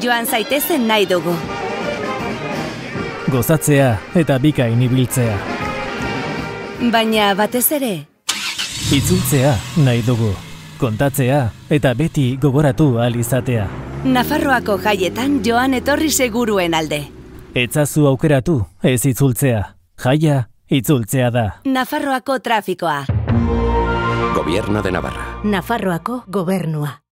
joan zaitezen nahi dugu. Gozatzea eta bikain ibiltzea. Baina batez ere, Itzultzea nahi dugu. Kontatzea eta beti gogoratu ahal izatea. Nafarroako jaietan joan etorri seguruen alde. Etzazu aukeratu, ez itzultzea. Jaia, itzultzea da. Nafarroako trafikoa. Gobierno de Navarra. Nafarroako gobernua.